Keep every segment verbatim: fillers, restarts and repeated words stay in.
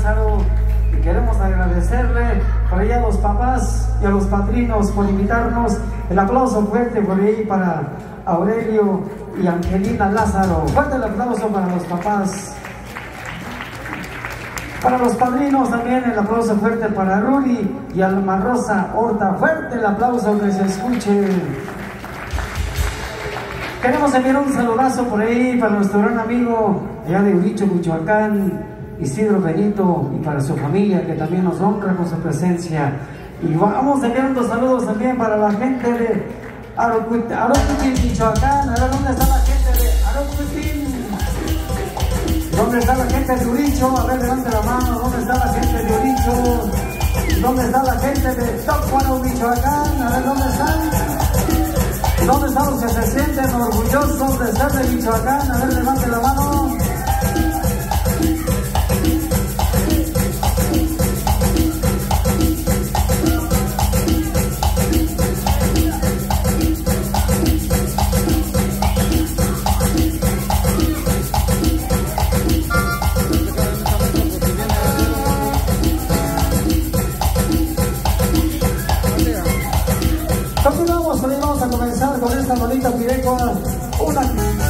Lázaro. Y queremos agradecerle por ahí a los papás y a los padrinos por invitarnos. El aplauso fuerte por ahí para Aurelio y Angelina Lázaro. Fuerte el aplauso para los papás. Para los padrinos también el aplauso fuerte para Ruri y Alma Rosa Horta. Fuerte el aplauso que se escuche. Queremos enviar un saludazo por ahí para nuestro gran amigo allá de Uricho, Michoacán, Isidro Benito, y para su familia que también nos honra con su presencia. Y vamos a enviar unos saludos también para la gente de Arocutín, Michoacán. A ver, ¿dónde está la gente de Arocutín? ¿Dónde está la gente de Uricho? A ver, levante la mano. ¿Dónde está la gente de Uricho? ¿Dónde está la gente de Tócuaro, Michoacán? A ver, ¿dónde están? ¿Dónde están los que se sienten orgullosos de ser de Michoacán? A ver, levante la mano. Con esta bonita pirecua, una...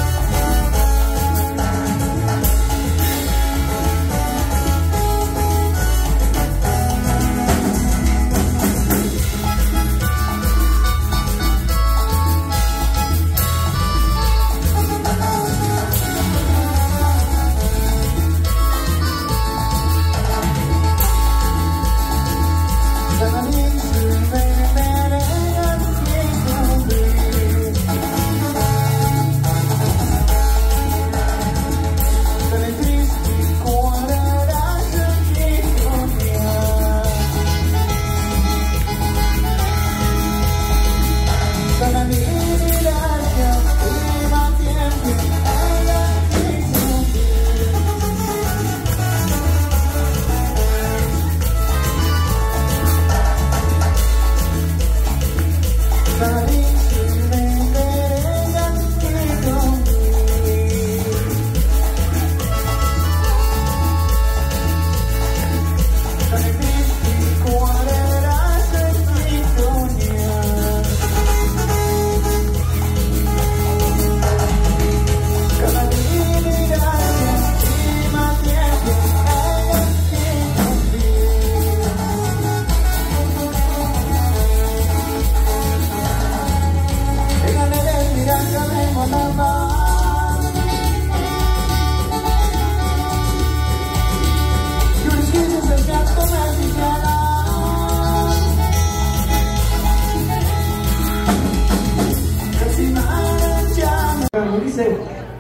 Dice,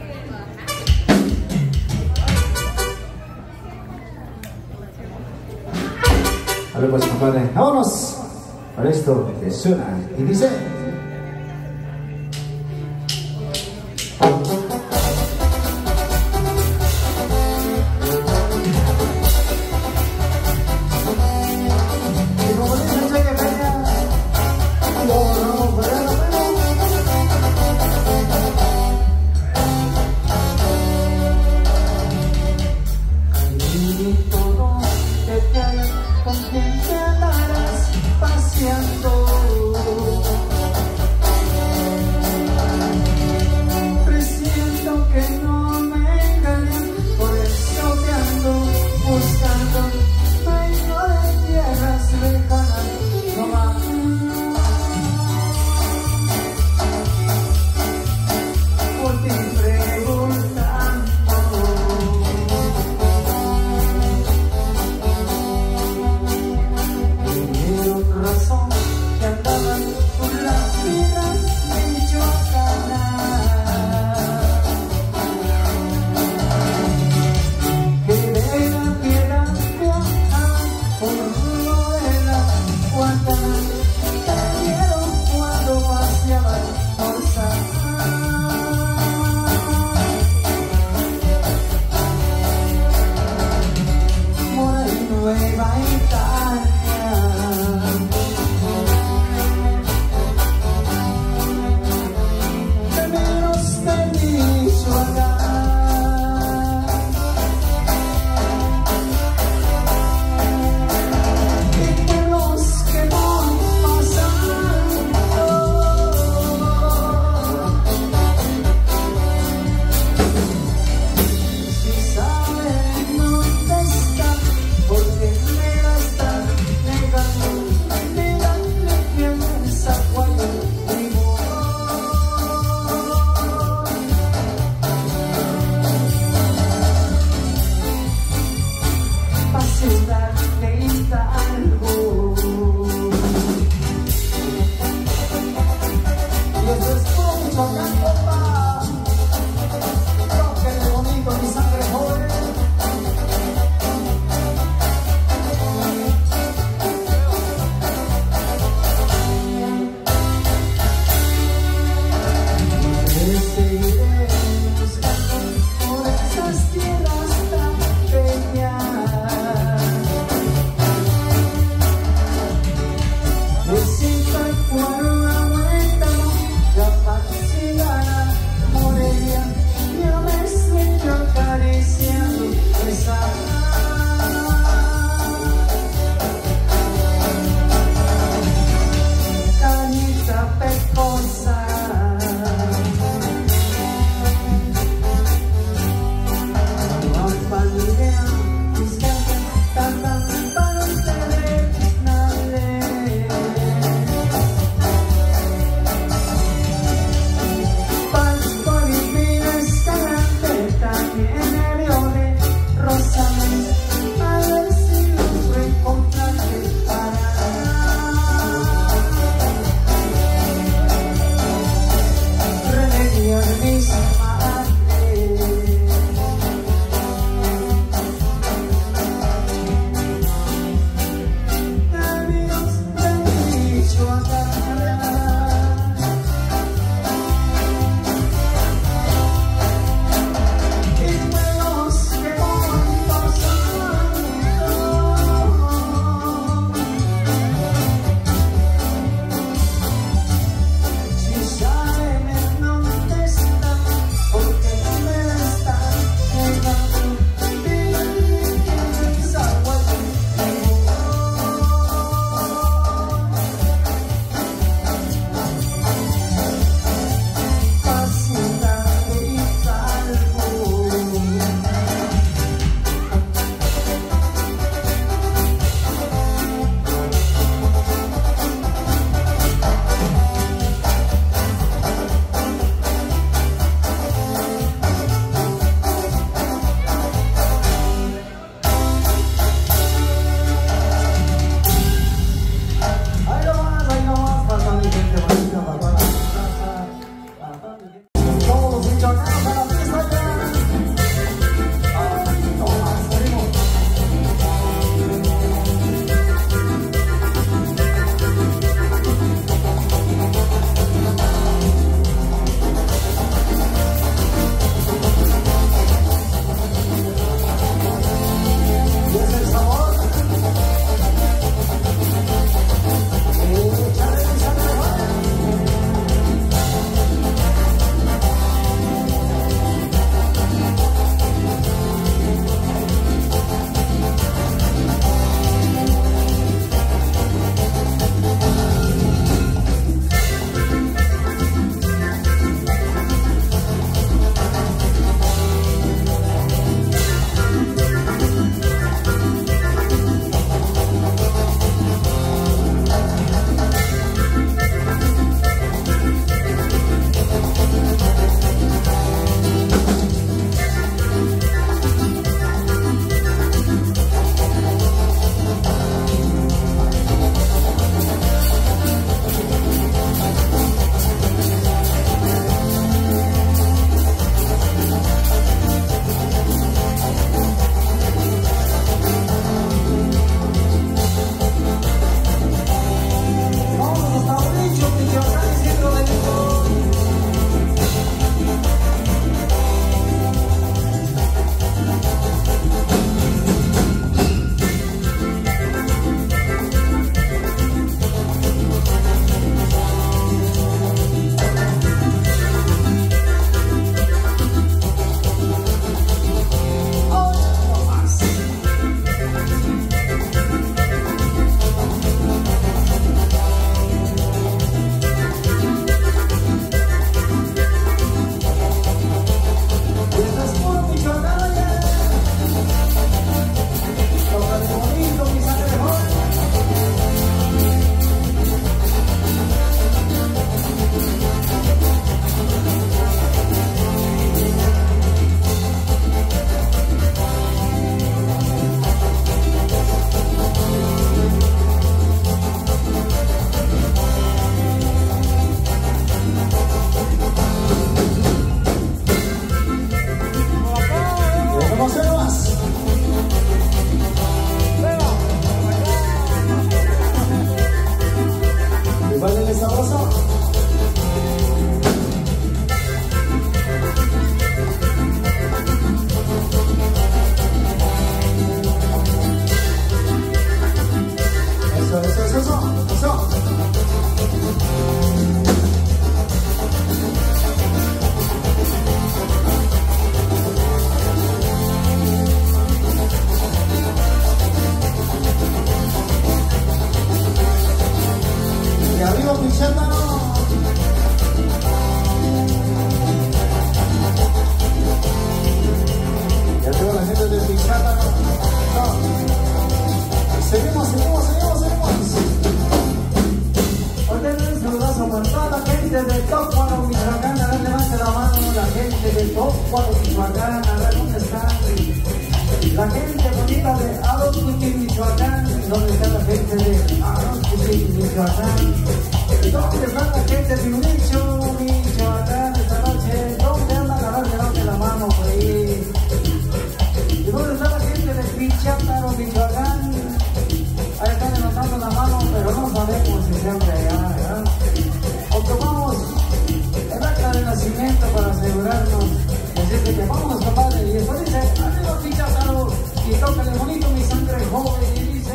a ver pues compadre, vámonos para esto que suena y dice. Con quien te andarás paseando. gente de Tócuaro, Michoacán, a ver dónde están. La gente bonita de Aroscuti, Michoacán, ¿dónde está la gente de Aroscuti, Michoacán? ¿Dónde está la gente de Unicho, Michoacán, esta noche? ¿Dónde andan? A ver, levante la mano por ahí. ¿Y dónde está la gente de Pichátaro, Michoacán? Ahí están levantando la mano, pero no sabemos si sean de allá, ¿verdad? O tomamos el acta de nacimiento para asegurarnos. Así que vámonos, compadre. Y después dice, arriba Pichátaro, y tócale bonito mi sangre joven, y dice...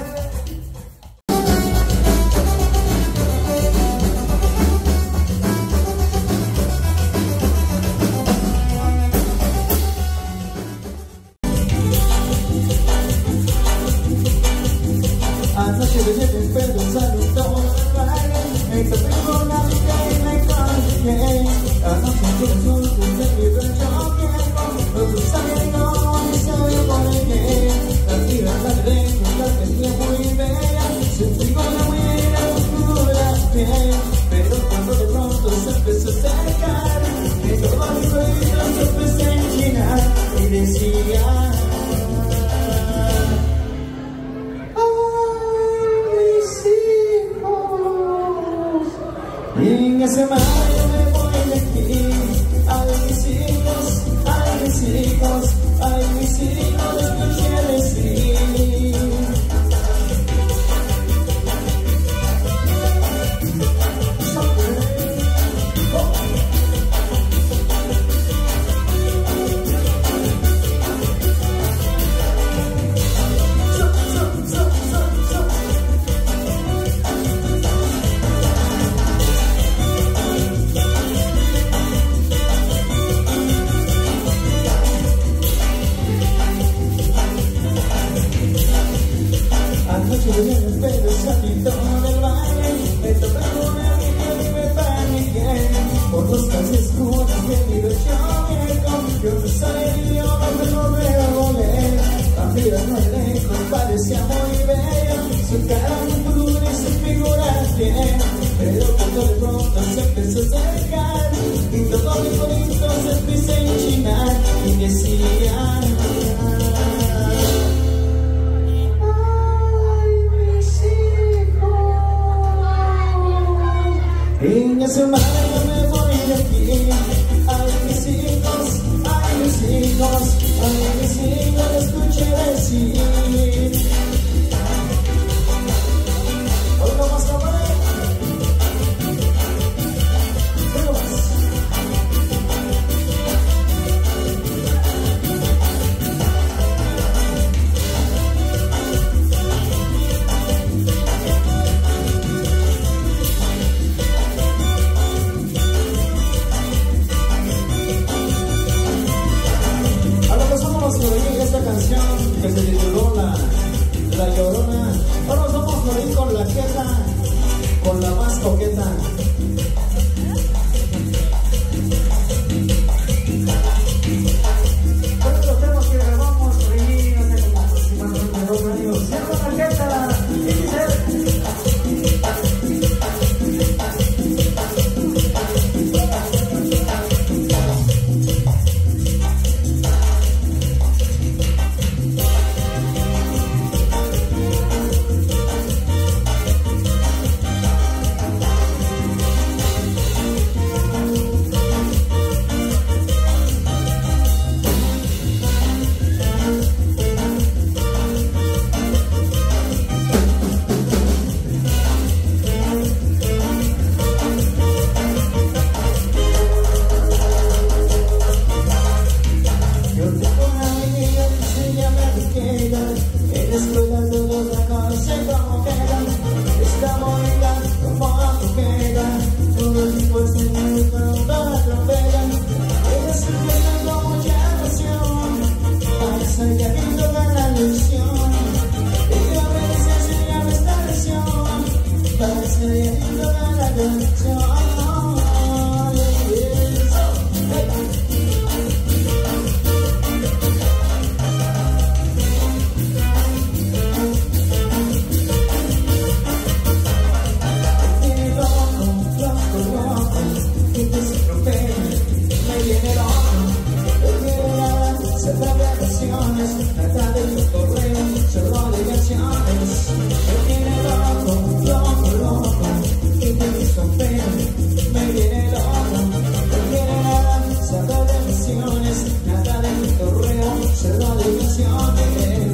Anoche venía de Pedro, saludó me topé con la vida y me confié. Anoche en corazón, desde mi rancho viejo, no tú sabes cómo me sabía por qué. La tira la derecha, la tenía muy bella, sentí con la buena oscura piel. Pero cuando de pronto se empezó a acercar, me tomó mis oídos, se empecé a enchinar y decía... En ese mar yo me voy de aquí. Ay, mis hijos, ay, mis hijos, ay, mis hijos, escuché decir. Anoche venía en el pelo, salito del baile, me topé con una amiga y me paniqué. Por los calles oscuros que mi rancho viejo, yo no sabía el idioma, pero me volé. La mira no es lejos, parecía muy bella, su cara muy pura y su figura bien. Pero cuando de pronto se empezó a acercar, y todo mi bonito se empezó a enchinar y decía... En ese mar yo me voy de aquí. Ay, mis hijos, ay, mis hijos, ay, mis hijos, escuché decir. lecciones, nada de cotorreo, solo diversiones. Me tiene loco, loco, loco, y te visto feo, me viene loco. No quiere nada, saber de lecciones, nada de cotorreo, solo diversiones.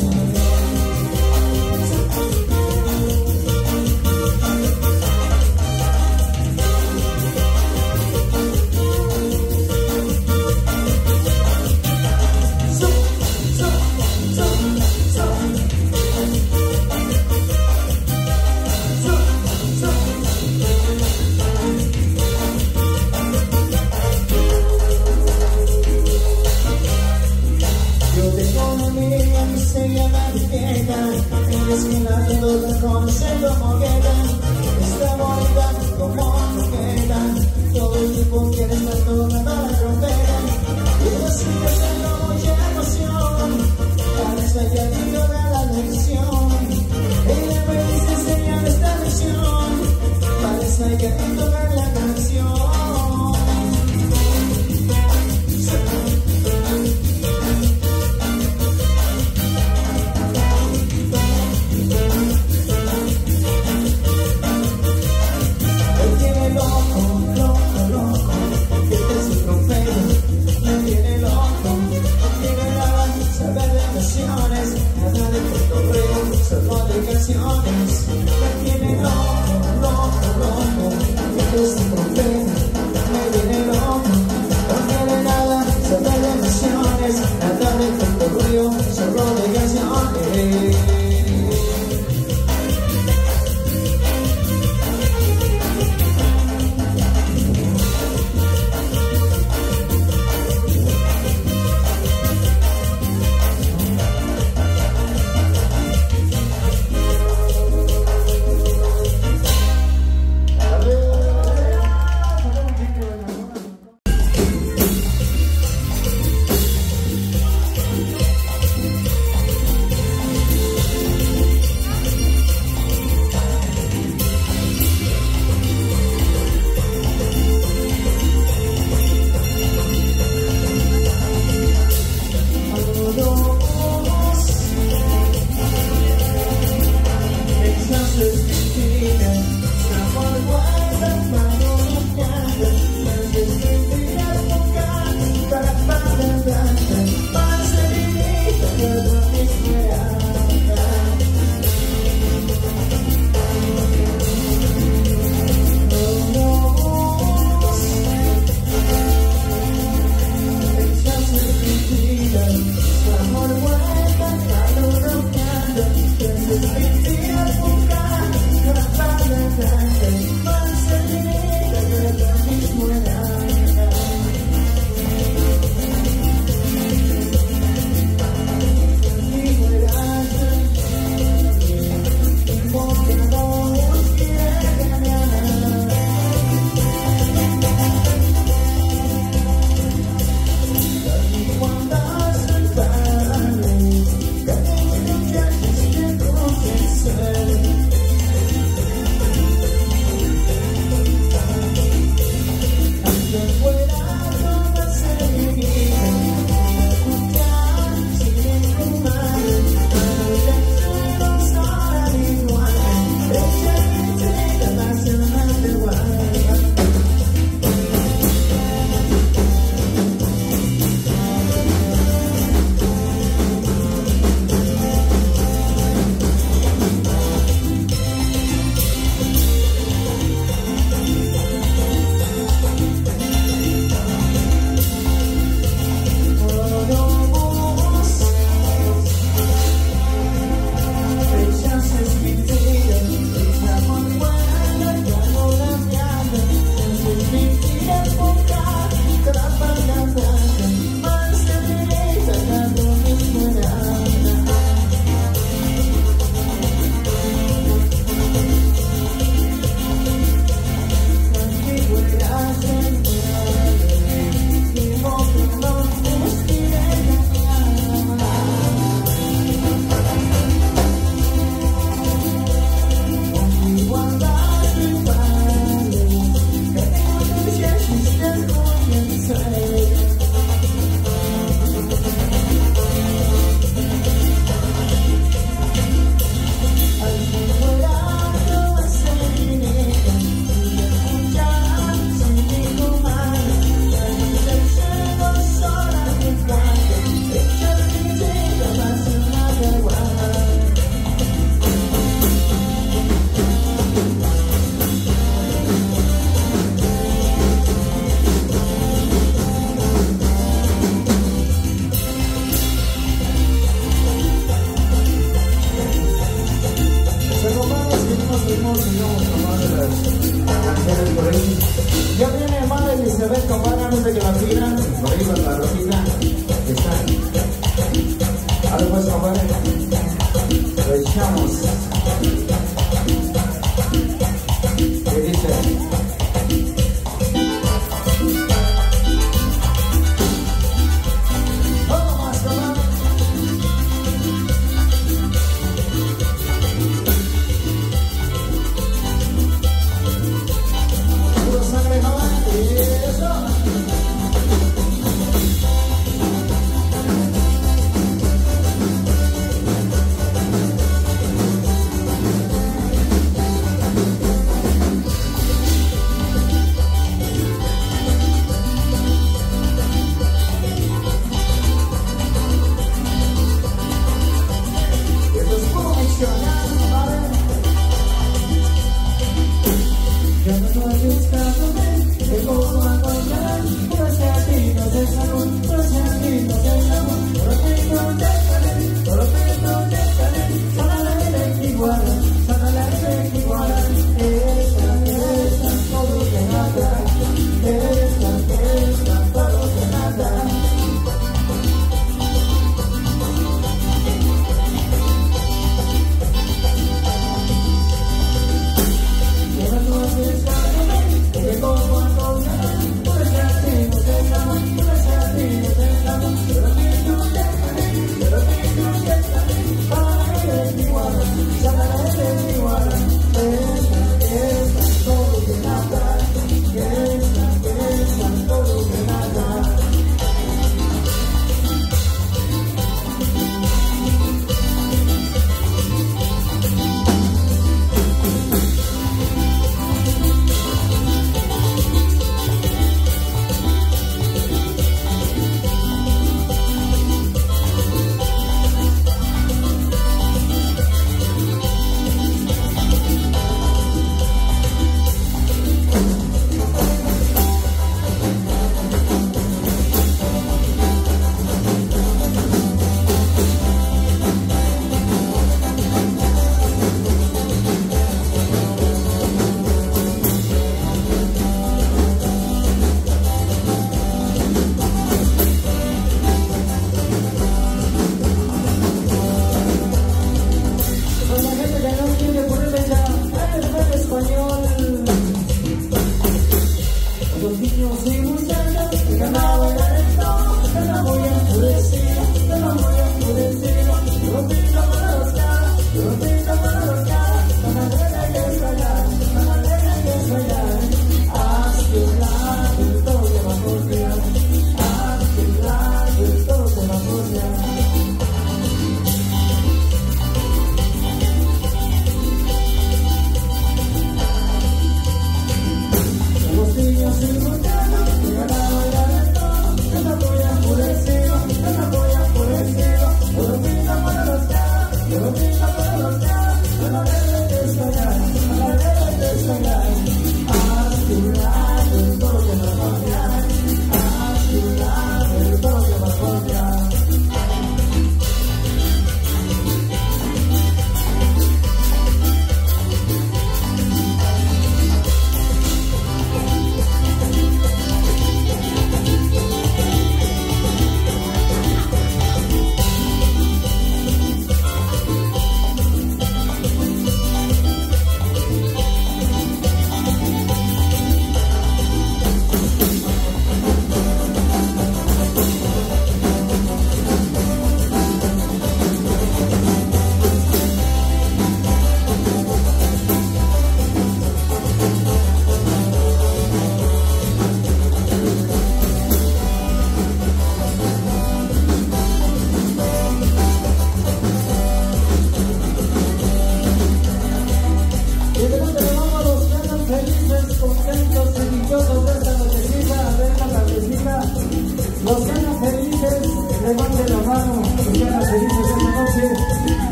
Es que nadie la conoce como queda, está bonita como coqueta, todo el tiempo quiere estar tocando la trompeta, y así es el lobo y emoción, parece que digo de la lección, ella me dice enseñar esta lección, parece que digo de la canción.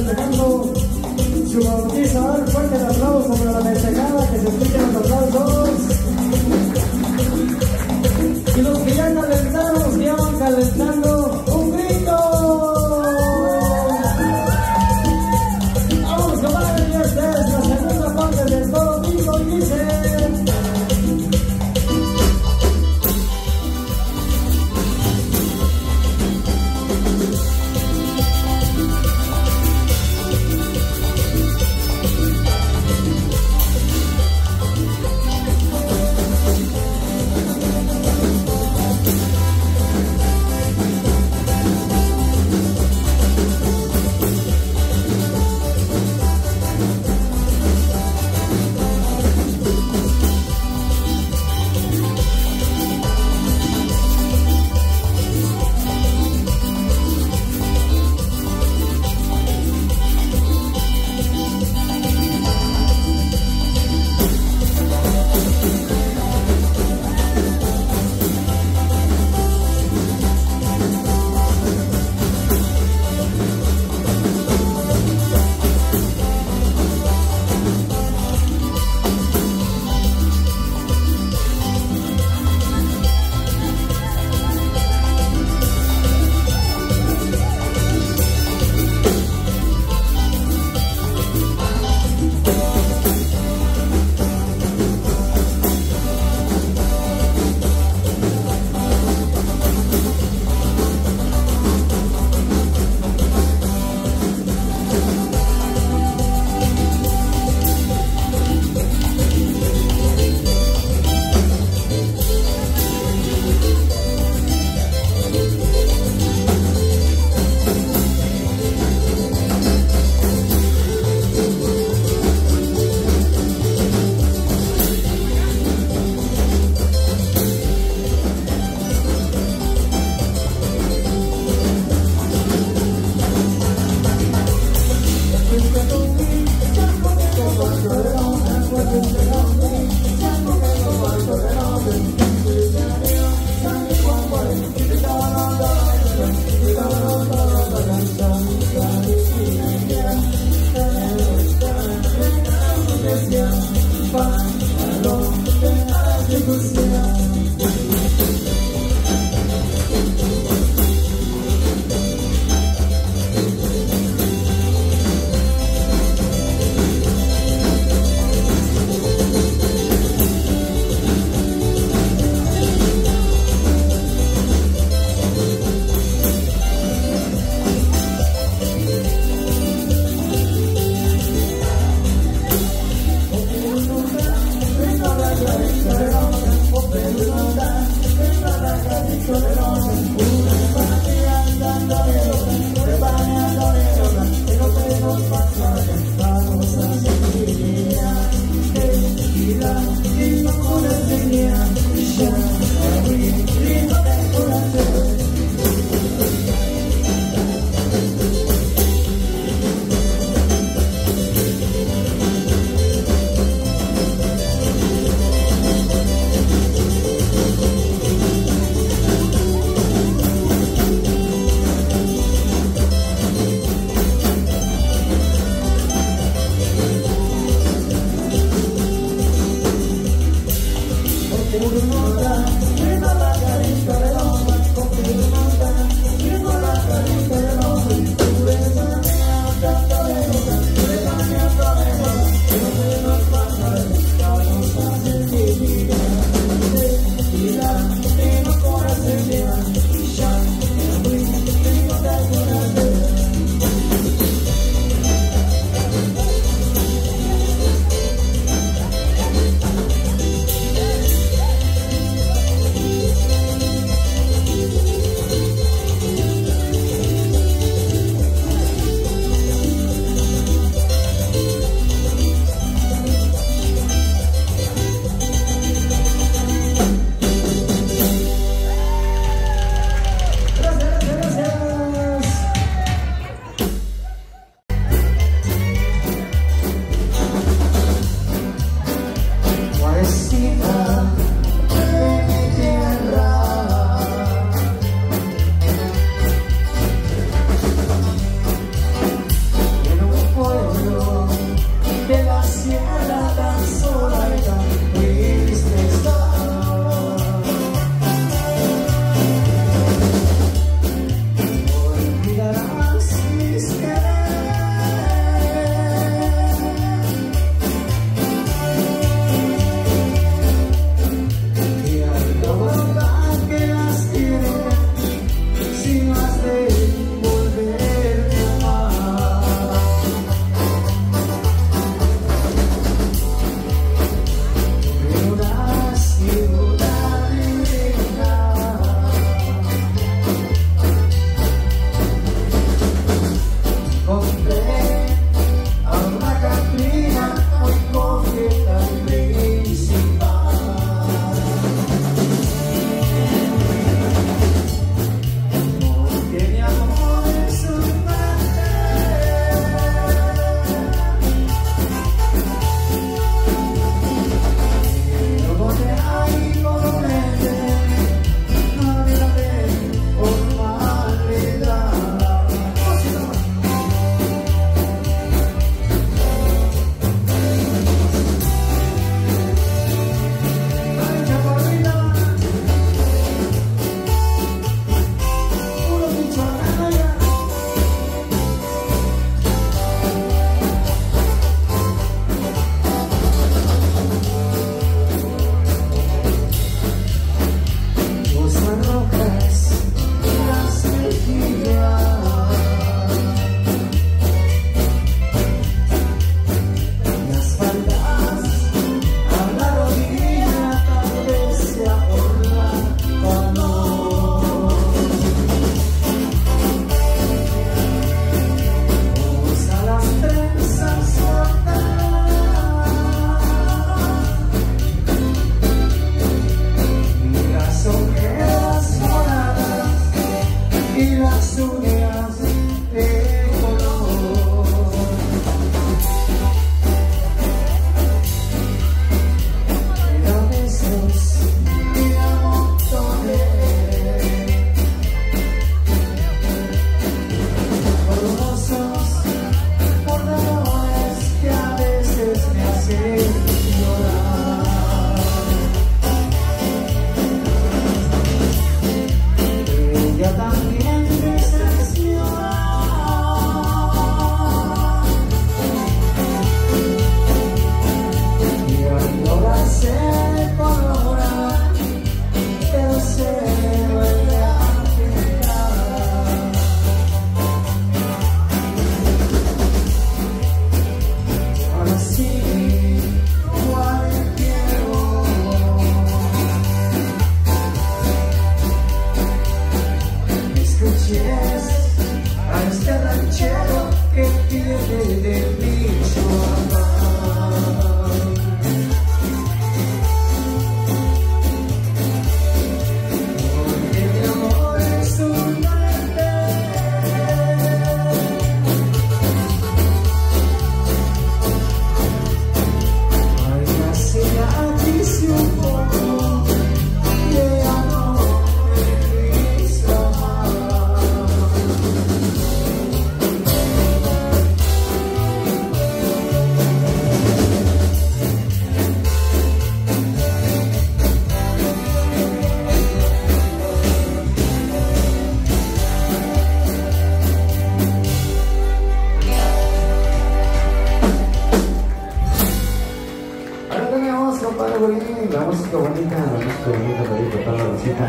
festejando su bautizo. A ver, fuerte el aplauso para la festejada, que se escuchen los aplausos. Y los que ya calentaron, los que ya van calentando, ¡un grito! Vamos, comadre, y esta es la segunda parte de Todo Pico y dice...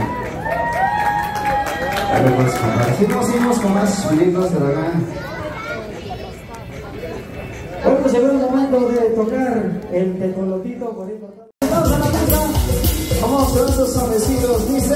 A ver, pues, seguimos, seguimos con más sueñitos de acá. Bueno, pues llegó el momento de tocar el tecolotito por ahí. Vamos a la mesa, vamos con esos suavecitos, dice.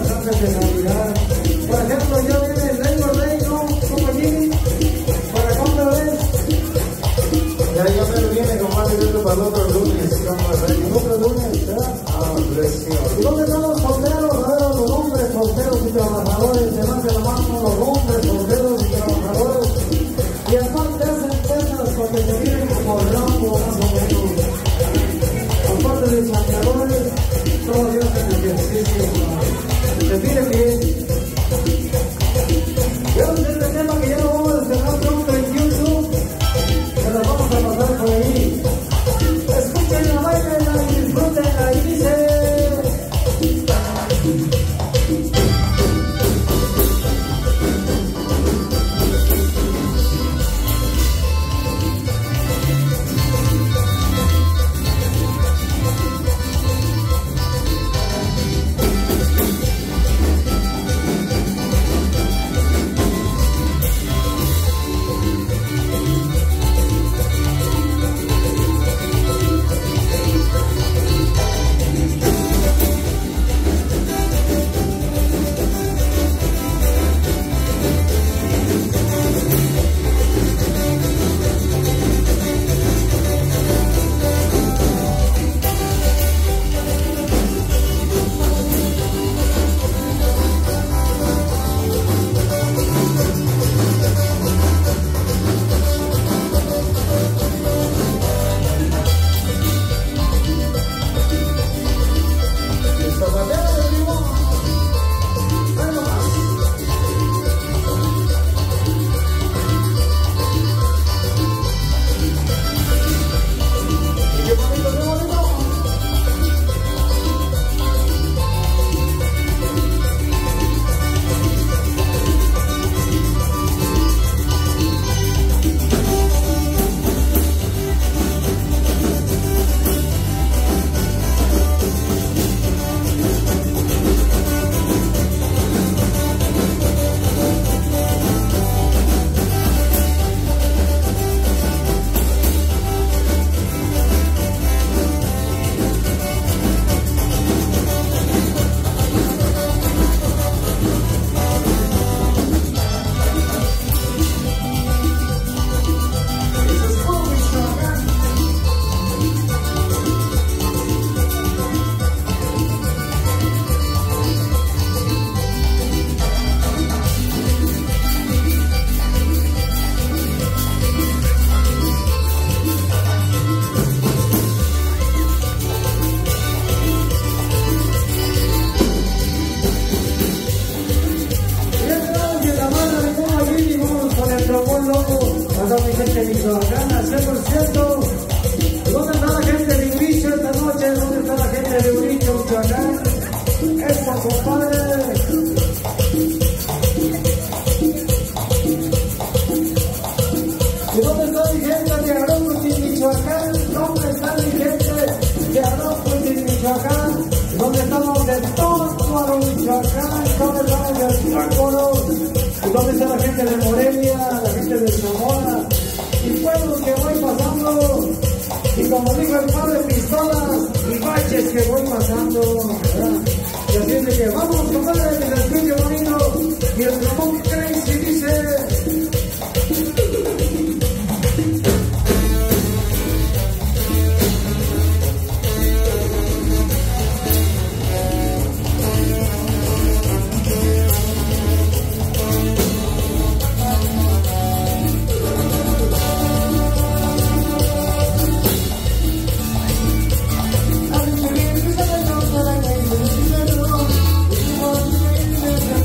canciones de Navidad. Por ejemplo, ya viene el Rey Rey, ¿no? ¿Cómo Jimmy? ¿Para cuándo ves? Ya, ya me viene con más directo para el otro lunes. El otro lunes, ¿verdad? Ah, precioso. ¿Y dónde están los solteros? A ver, los hombres solteros y trabajadores. Levanten la mano los hombres solteros y trabajadores. Y aparte hacen cosas porque se miren como Rambo, más o menos. Aparte de saqueadores, todos ellos hacen ejercicio. Se miren bien. Y ahora este tema que ya lo vamos a estrenar pronto en YouTube. Se las vamos a pasar por ahí. Escuchen la bailen y disfruten ahí dice. ¿Dónde está la gente de Morelia, la gente de Zamora y pueblos que voy pasando? Y como dijo el padre, pistolas y baches que voy pasando, ¿verdad? Y así es de que vamos, compadre, que se escuche bonito. Y el Ramón Crazy dice... I'm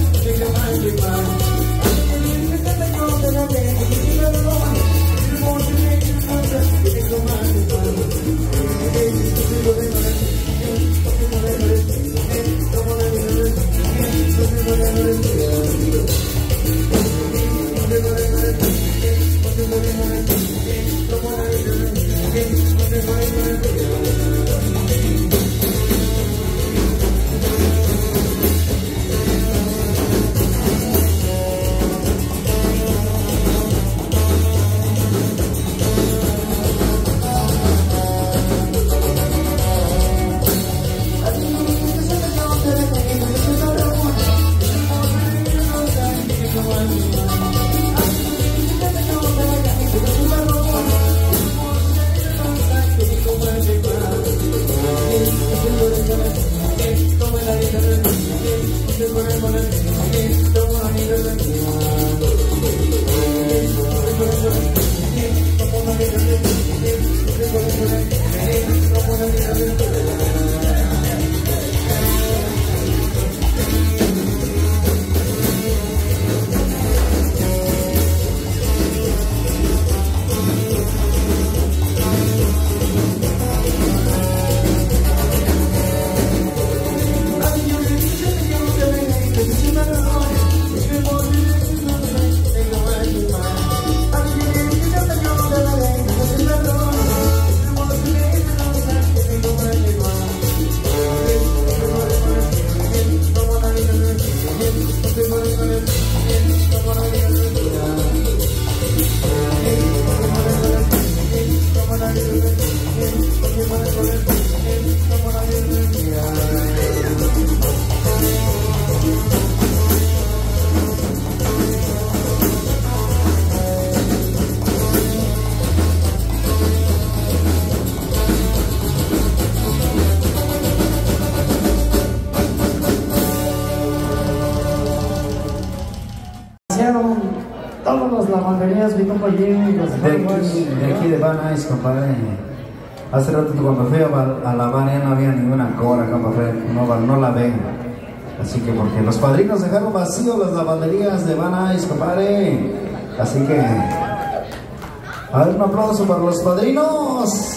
pasearon todas las lavanderías, mi compa Jimmy. De aquí, de aquí de Van Nuys, compadre. Hace rato cuando fui a, a lavar ya no había ninguna cobra, compadre. No, no la ven. Así que porque los padrinos dejaron vacío las lavanderías de Van Nuys, compadre. Así que a ver, un aplauso para los padrinos.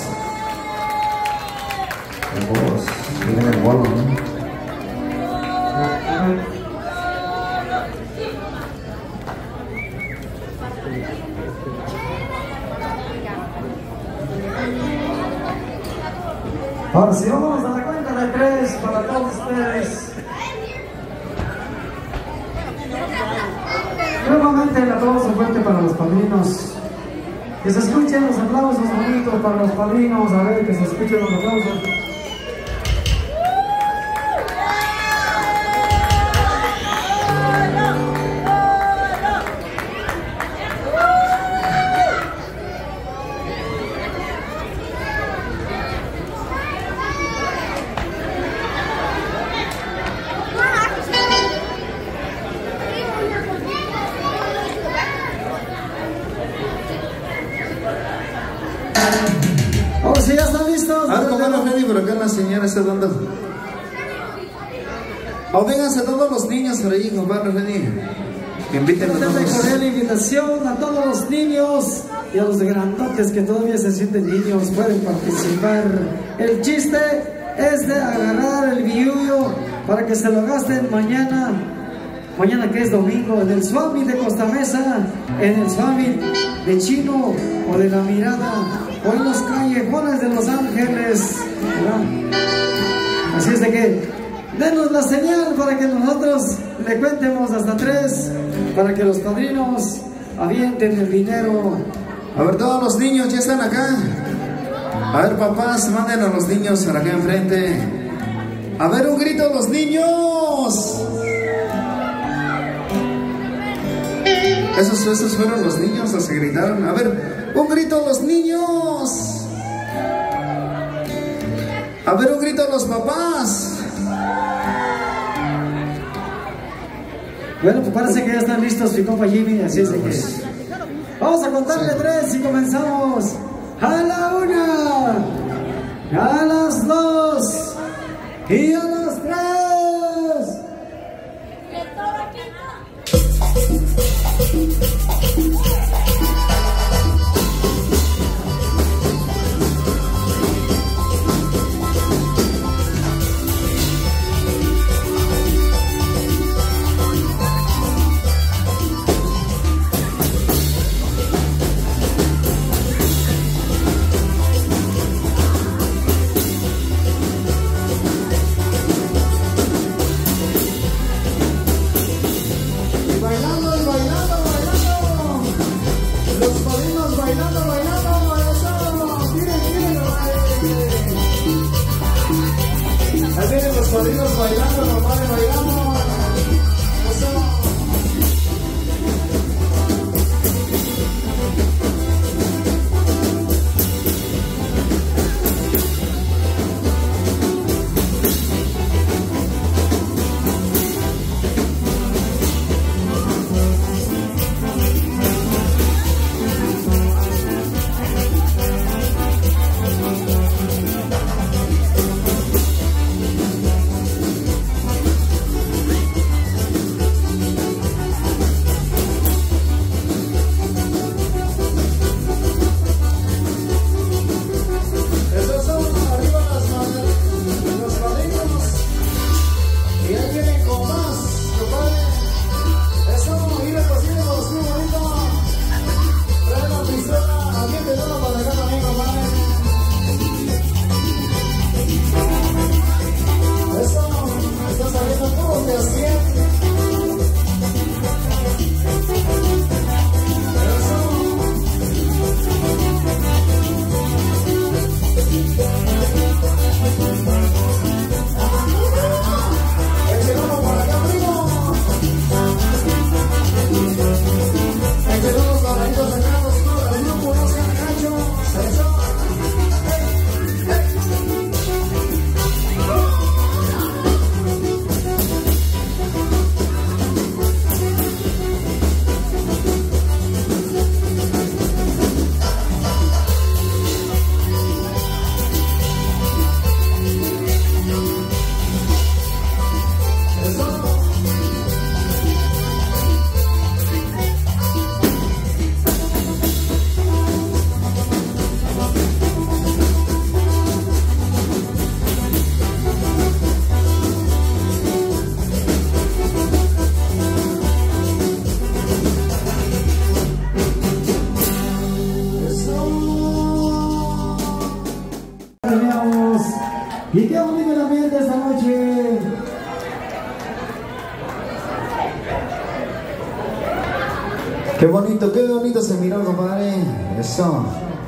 El bolos, miren el bolo, ¿no? Ahora sí, vamos a la cuenta de tres para todos ustedes. Nuevamente el aplauso fuerte para los padrinos. Que se escuchen los aplausos bonitos para los padrinos. A ver, que se escuchen los aplausos. Oh, si ya están listos. A ver, compadre Freddy, por acá la señora está dando. O vénganse todos los niños por ahí, compadre Freddy. Que inviten a todos. Cordial invitación a todos los niños y a los grandotes que todavía se sienten niños, pueden participar. El chiste es de agarrar el billuyo para que se lo gasten mañana. Mañana que es domingo, en el Swami de Costa Mesa, en el Swami de Chino o de La Mirada, o en los callejones de Los Ángeles, ¿verdad? Así es de que denos la señal para que nosotros le cuentemos hasta tres, para que los padrinos avienten el dinero. A ver, todos los niños ya están acá. A ver, papás, manden a los niños para acá enfrente. A ver, un grito a los niños. Esos, esos fueron los niños los que gritaron. A ver, un grito a los niños. A ver, un grito a los papás. Bueno, pues parece que ya están listos mi compa Jimmy, así es de que vamos a contarle tres y comenzamos. A la una, a las dos y a las tres. Y qué bonito el ambiente esta noche. Qué bonito, qué bonito se miró, compadre. Eso.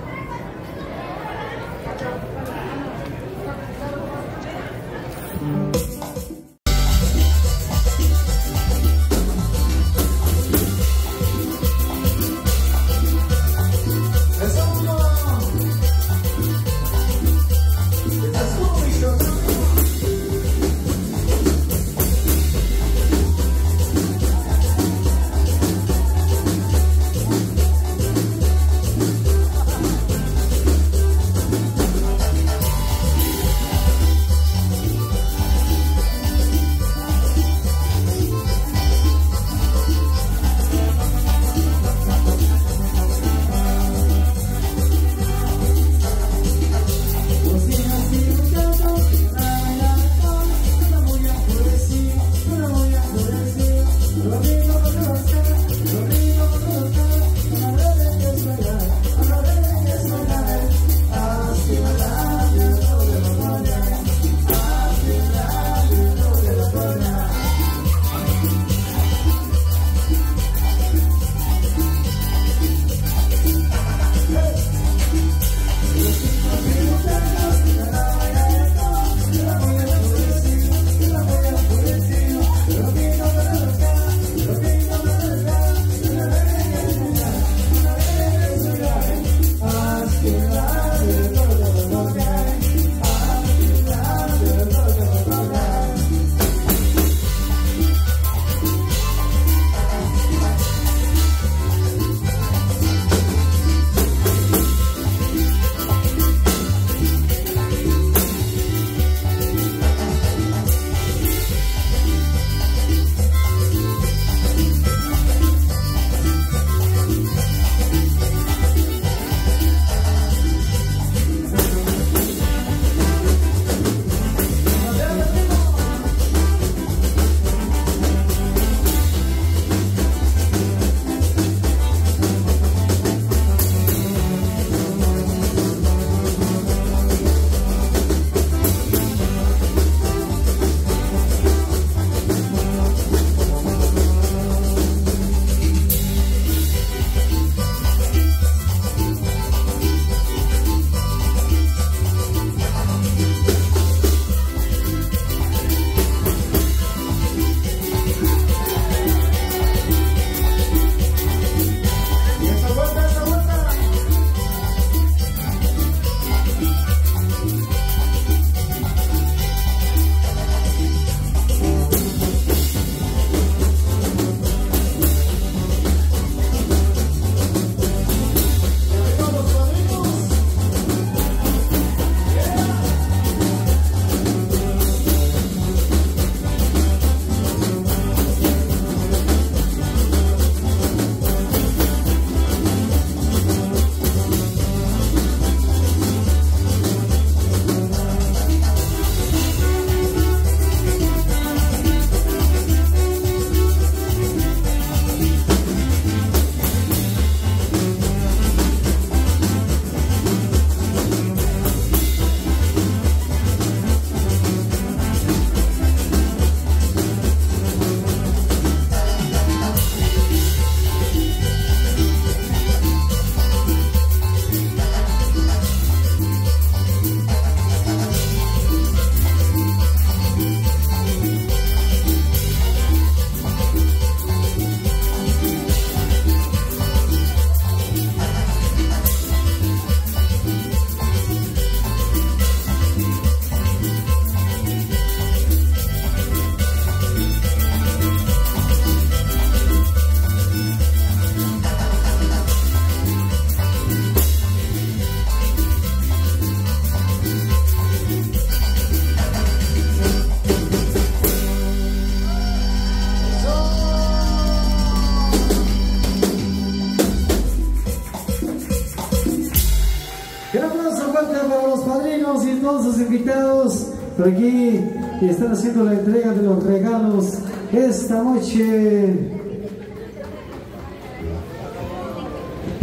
todos sus invitados por aquí que están haciendo la entrega de los regalos esta noche.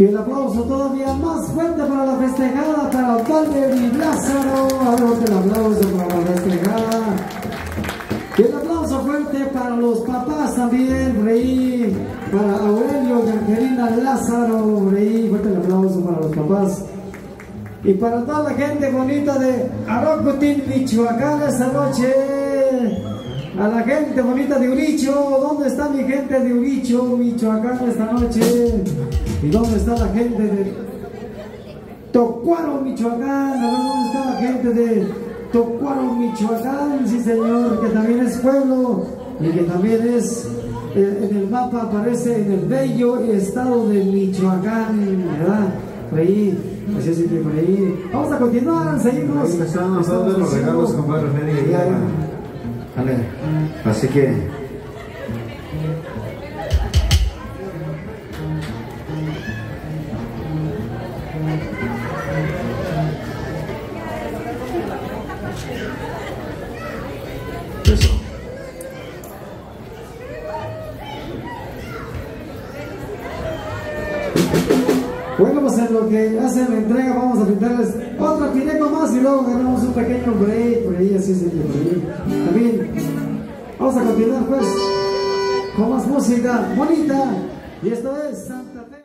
Y el aplauso todavía más fuerte para la festejada, para Walter y Lázaro. Ahora el aplauso para la festejada. Y el aplauso fuerte para los papás también, por ahí, para Aurelio y Angelina Lázaro, por ahí, fuerte el aplauso para los papás. Y para toda la gente bonita de Arocotín, Michoacán, esta noche. A la gente bonita de Uricho, ¿dónde está mi gente de Uricho, Michoacán, esta noche? ¿Y dónde está la gente de Tocuaro, Michoacán? A ver, ¿dónde está la gente de Tocuaro, Michoacán? Sí, señor, que también es pueblo y que también es, eh, en el mapa aparece en el bello estado de Michoacán, ¿verdad? Por ahí, así es que por ahí. Vamos a continuar, seguimos. Ahí estamos dando los regalos, compadre Freddy. Vale, así que eso. Bueno, pues en lo que hacen la entrega vamos a pintarles otra pineco más y luego agarramos un pequeño break por ahí, así es el por ahí. También vamos a continuar pues con más música bonita y esto es Santa Fe.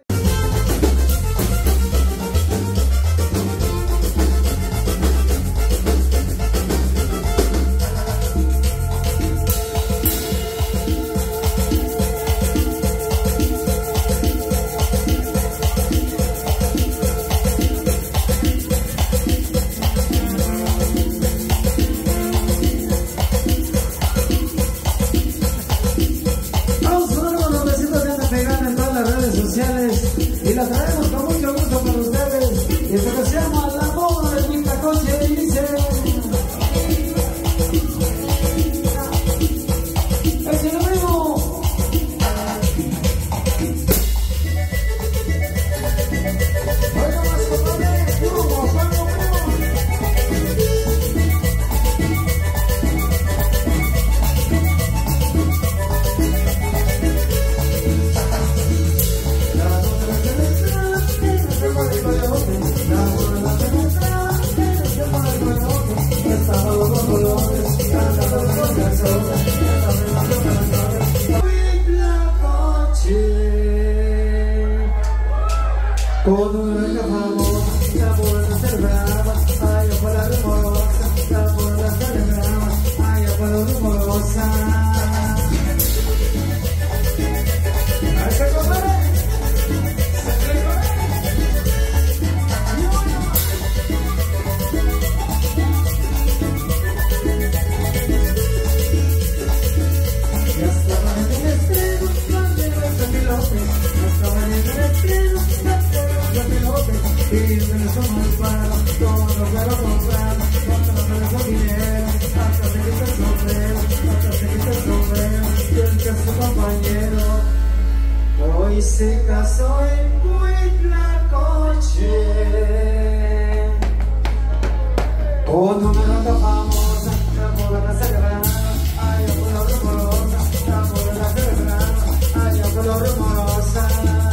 Y la traemos con mucho gusto para ustedes. Y esto que se llama La Moda de Huitlacoche y dice: ¡échale amigo! ¡Oiga más compadre! ¡Puro, fuego, con una famosa, la buena celebraba, allá por la rumorosa, la buena celebraba, allá por la rumorosa. ¡Ahí se comerá! Y me lo tomo el palo, todo lo que lo comprado, cuando no me dejo dinero, hasta se quita el sombrero, hasta se quita el sombrero, y el que es su compañero, hoy se casó en Huitlacoche, con una nota famosa, la morena celebrada, allá por la rumorosa, la morena celebrada, allá por la rumorosa.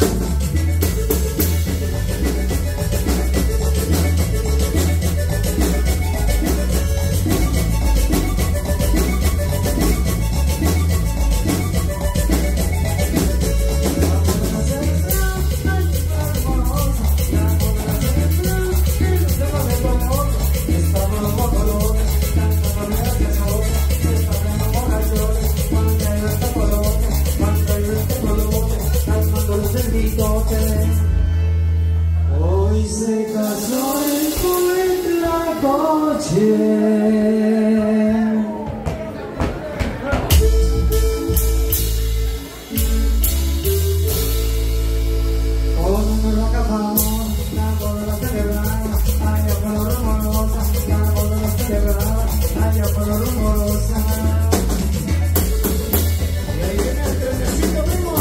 Hoy se casó en Huitlacoche. Con una roca famosa, la boda celebrada, allá por la rumorosa, la boda celebrada, allá por la rumorosa. Y ahí viene el trenecito, primo.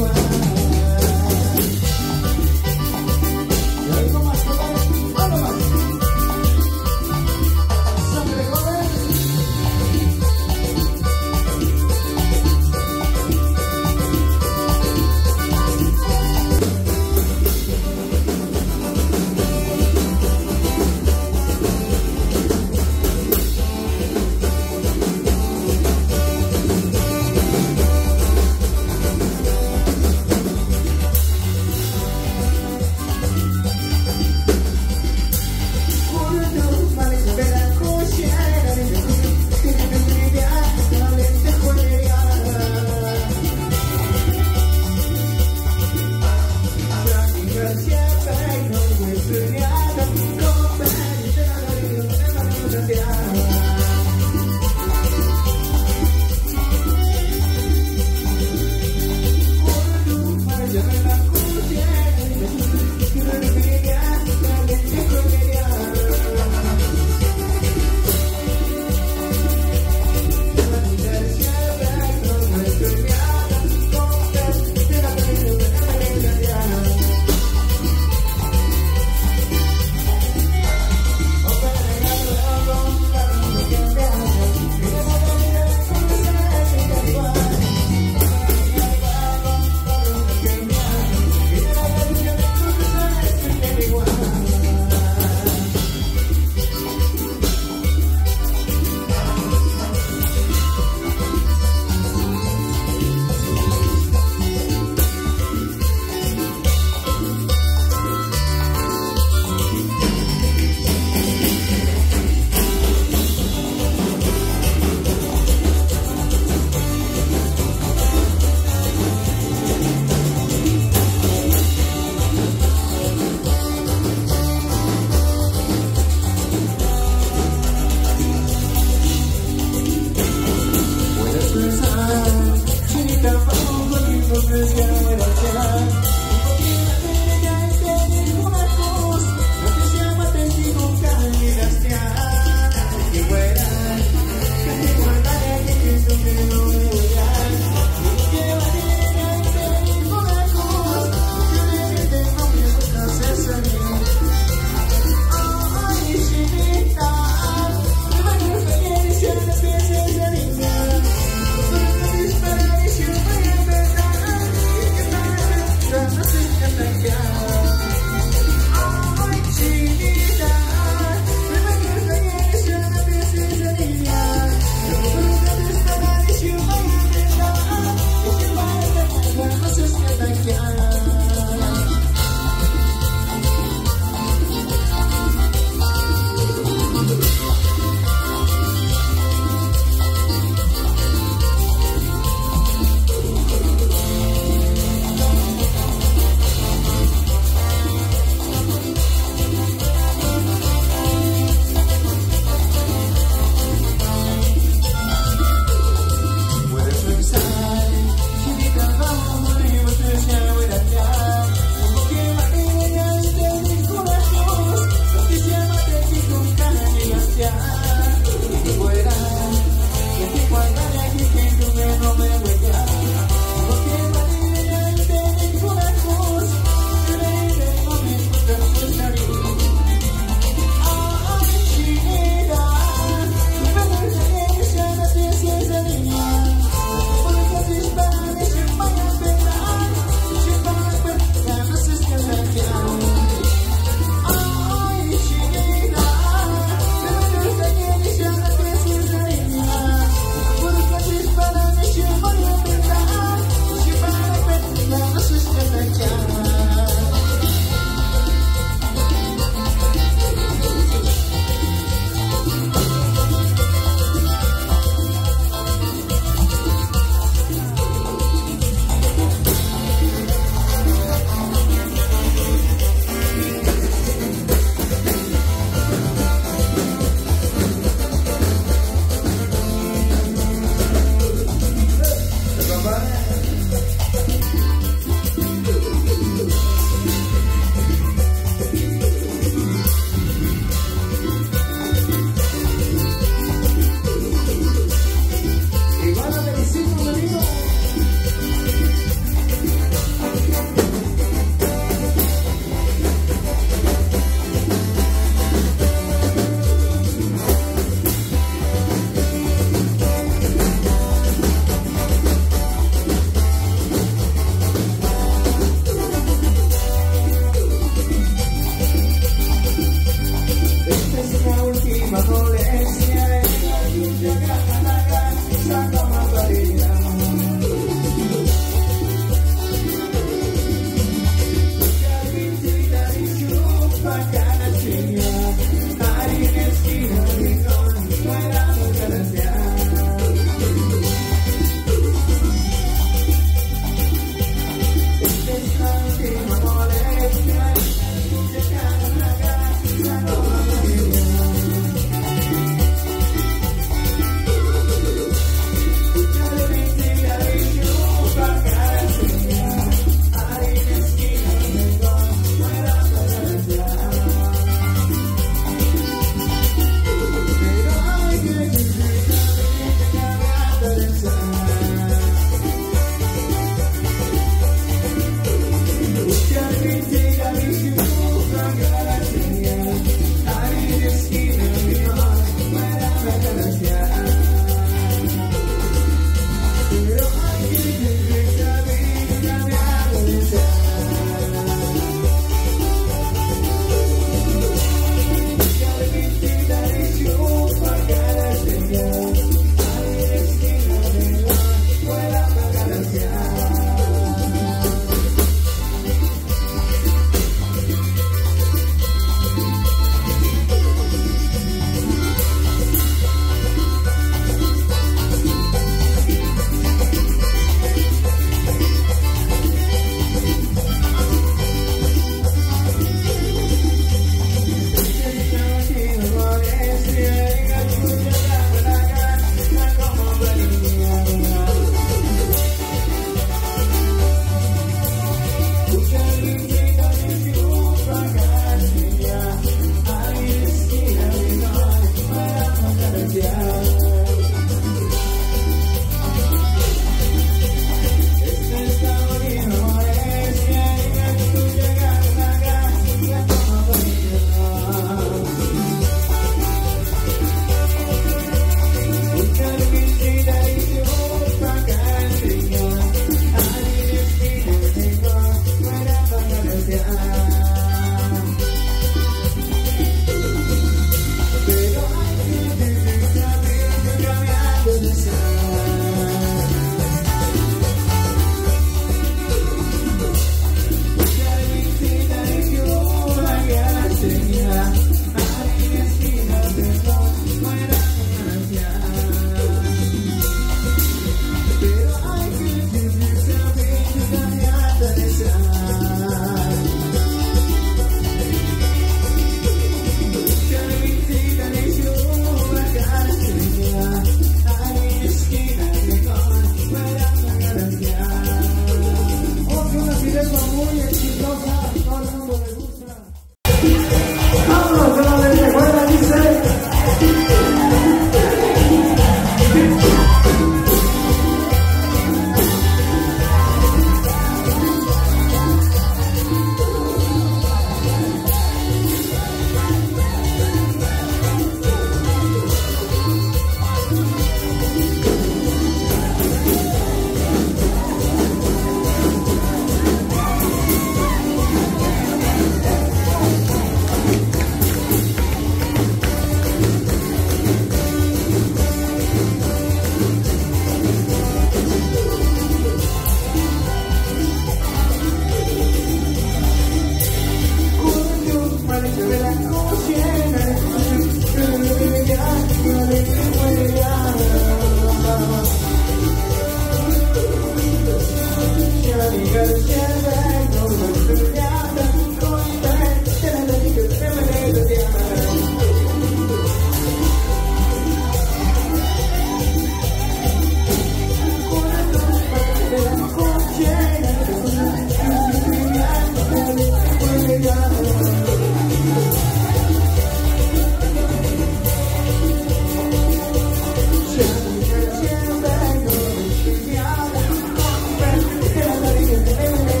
Siempre no me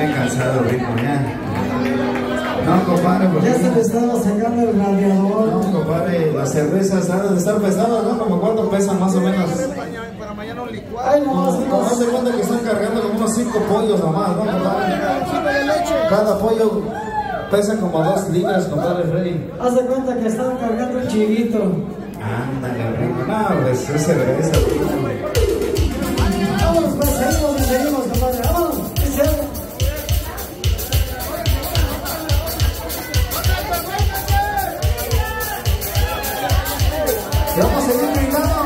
bien cansado el ritmo ya. No, compadre, porque... Ya se le estaba sacando el radiador. No, compadre, las cervezas han de estar pesadas, ¿no? ¿Como cuánto pesan más o menos? Para mañana un licuado. Ay, no, Como no se cuenta que están cargando como unos cinco pollos nomás, ¿no, compadre? Cada pollo pesa como dos libras, compadre Freddy. Haz de cuenta que están cargando un chivito. Ándale, rico. No, pues es cerveza, rico. Vámonos, pues, seguimos, seguimos, compadre. Vámonos. Y vamos a seguir brincando.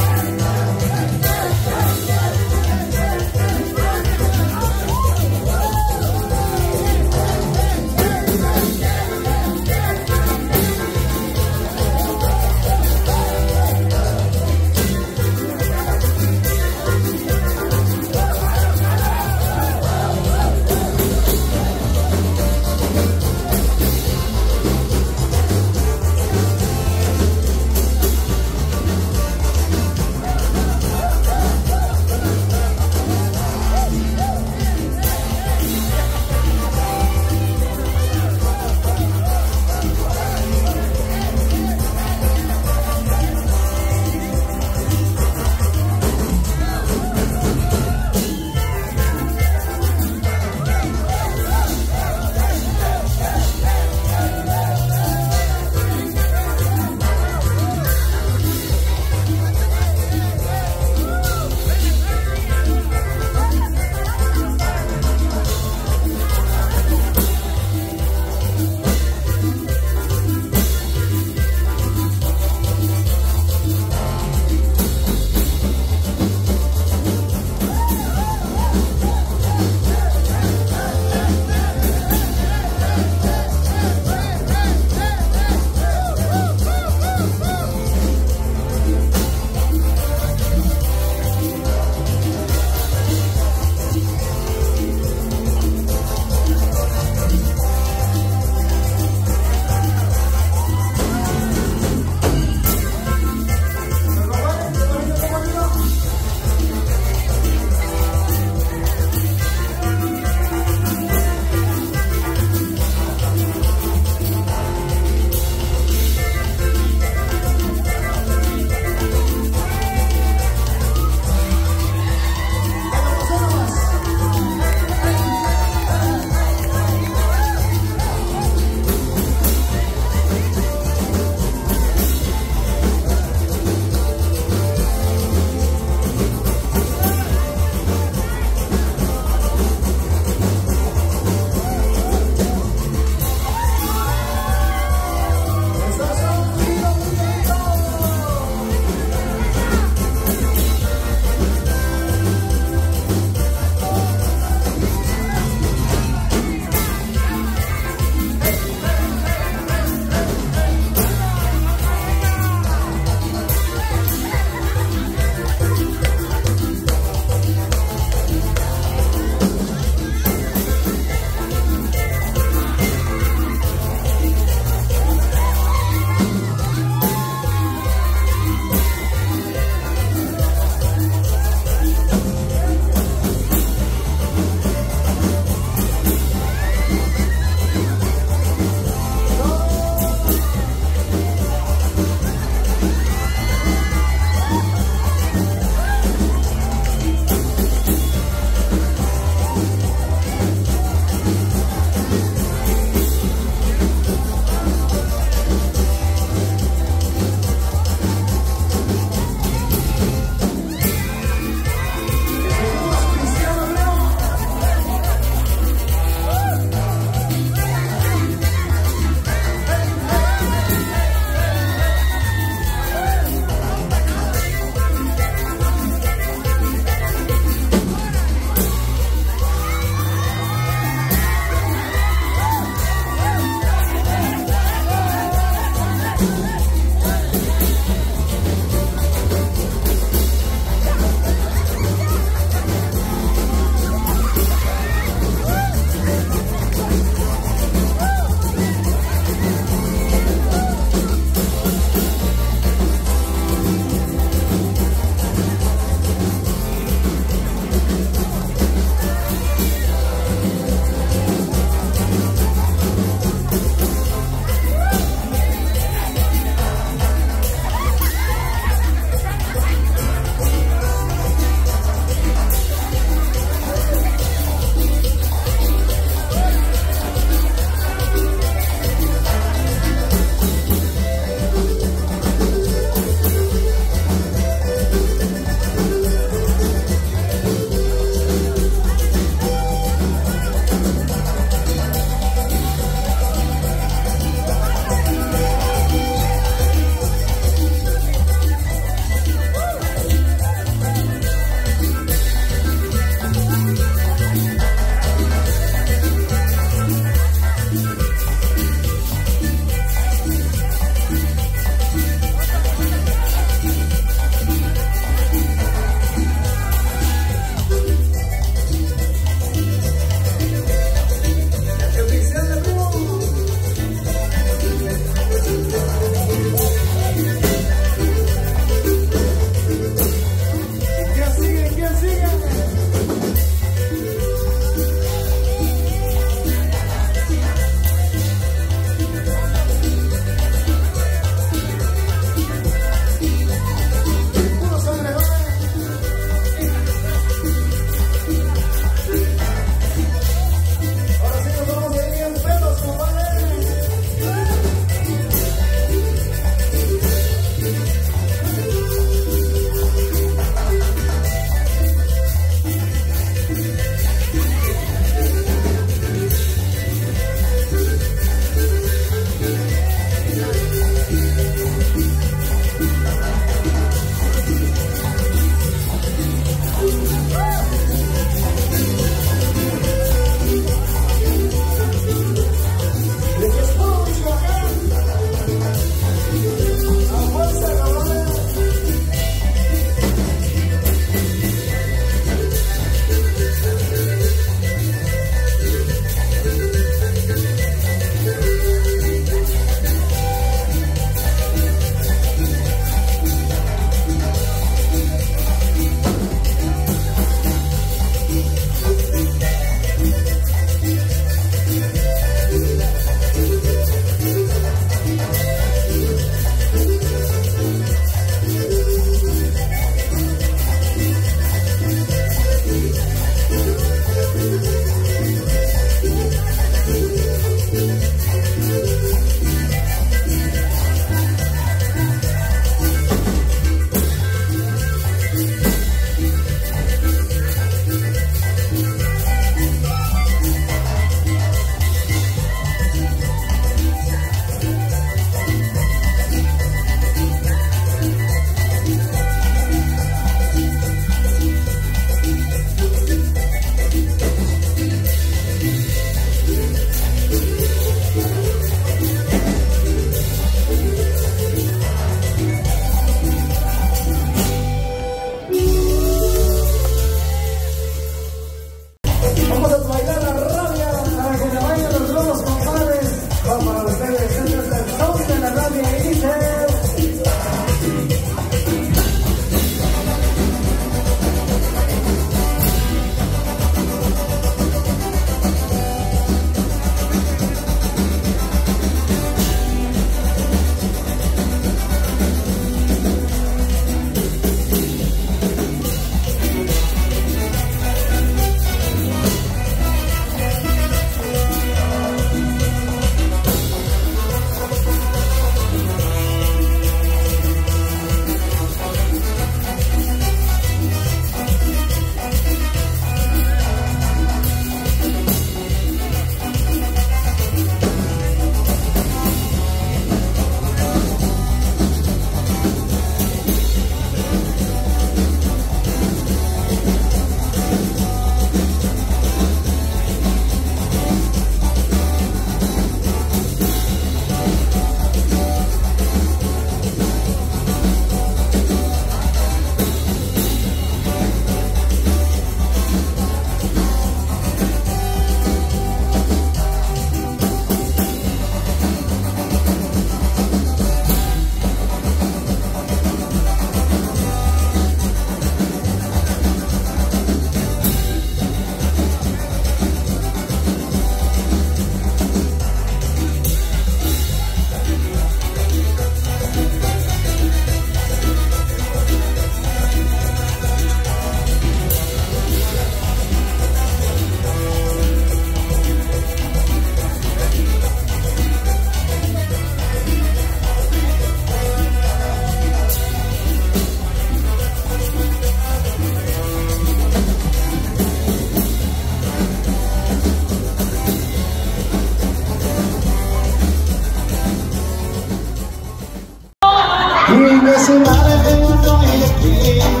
Y que se madre tengo un